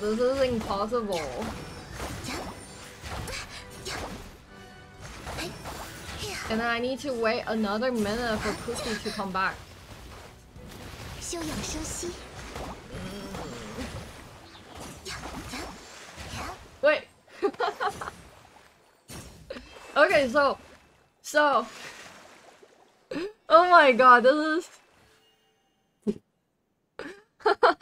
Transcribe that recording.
This is impossible. And then I need to wait another minute for Cookie to come back. 休养生息。 Wait. Okay, so, oh my god, this is.